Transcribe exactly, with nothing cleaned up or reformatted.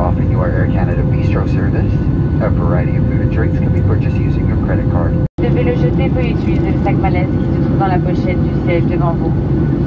offering you our Air Canada Bistro service. A variety of food and drinks can be purchased using your credit card. Vous devez le jeter, veuillez utiliser le sac malaise qui se trouve dans la pochette du siège devant vous.